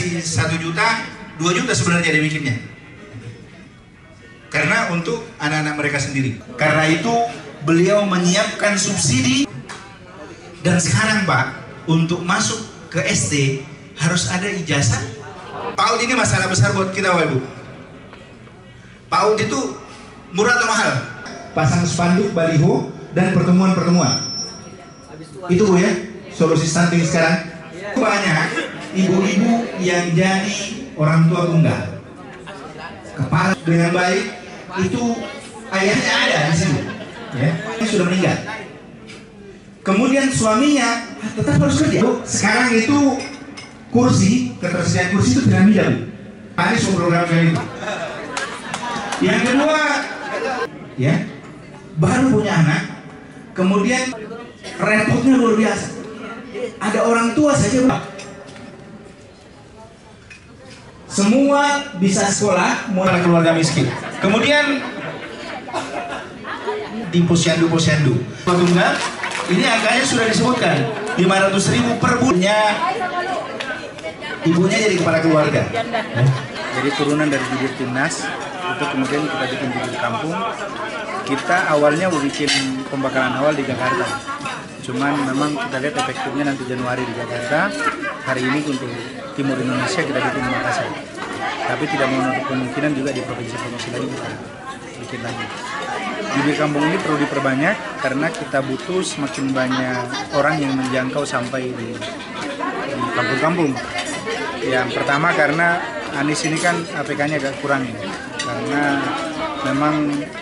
kasih 1 juta, 2 juta sebenarnya dia bikinnya. Karena untuk anak-anak mereka sendiri. Karena itu beliau menyiapkan subsidi. Dan sekarang Pak, untuk masuk ke SD harus ada ijazah. PAUD ini masalah besar buat kita Bapak Ibu. PAUD itu murah atau mahal? Pasang spanduk, baliho, dan pertemuan-pertemuan. Itu Bu ya, solusi stunting sekarang. Banyak ibu-ibu yang jadi orang tua tunggal. Kepala dengan baik, itu ayahnya ada di sini. Ya, ini sudah meninggal. Kemudian suaminya tetap harus kerja. Sekarang itu kursi, ketersediaan kursi itu piramida Bu. Ada program itu. Yang kedua, ya, baru punya anak, kemudian repotnya luar biasa. Ada orang tua saja Bu. Semua bisa sekolah, mulai keluarga miskin. Kemudian di posyandu tunggal, ini angkanya sudah disebutkan 500.000 per bulannya. Ibunya jadi kepala keluarga. Jadi turunan dari jubir timnas itu kemudian kita bikin jubir kampung. Kita awalnya mau bikin pembekalan awal di Jakarta. Cuman memang kita lihat efektifnya nanti Januari di Jakarta. Hari ini untuk Timur Indonesia kita bikin di Makassar. Tapi tidak menutup kemungkinan juga di provinsi-provinsi lain kita bikin lagi. Jubir kampung ini perlu diperbanyak karena kita butuh semakin banyak orang yang menjangkau sampai di kampung-kampung. Yang pertama karena Anies ini kan APK-nya agak kurang ya. Karena memang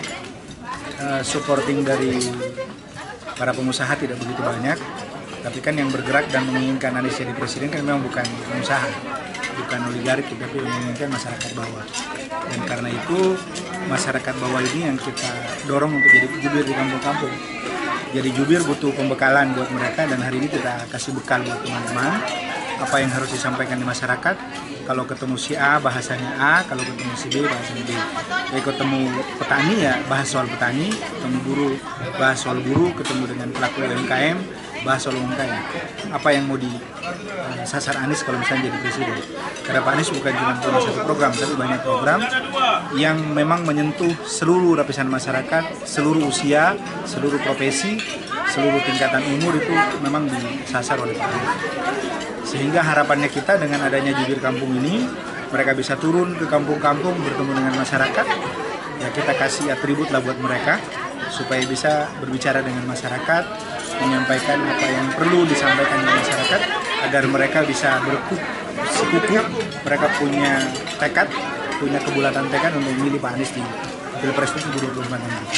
supporting dari para pengusaha tidak begitu banyak. Tapi kan yang bergerak dan menginginkan Anies jadi presiden kan memang bukan pengusaha, bukan oligarki, tapi menginginkan masyarakat bawah. Dan karena itu masyarakat bawah ini yang kita dorong untuk jadi jubir di kampung-kampung. Jadi jubir butuh pembekalan buat mereka dan hari ini kita kasih bekal buat teman-teman. Apa yang harus disampaikan di masyarakat. Kalau ketemu si A bahasanya A, kalau ketemu si B bahasanya B. Jadi ketemu petani ya bahas soal petani, ketemu buruh bahas soal buruh, ketemu dengan pelaku UMKM bahas soal UMKM. Apa yang mau disasar Anies kalau misalnya jadi presiden. Karena Pak Anies bukan cuma punya satu program, tapi banyak program yang memang menyentuh seluruh lapisan masyarakat, seluruh usia, seluruh profesi, seluruh tingkatan umur itu memang disasar oleh Pak Anies. Sehingga harapannya kita dengan adanya jubir kampung ini, mereka bisa turun ke kampung-kampung bertemu dengan masyarakat. Ya kita kasih atribut lah buat mereka supaya bisa berbicara dengan masyarakat, menyampaikan apa yang perlu disampaikan ke masyarakat agar mereka bisa bersekukuh, mereka punya tekad, punya kebulatan tekad untuk memilih Pak Anies di Pilpres 2024 nanti.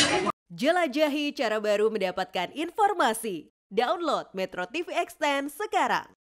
Jelajahi cara baru mendapatkan informasi. Download Metro TV Extend sekarang.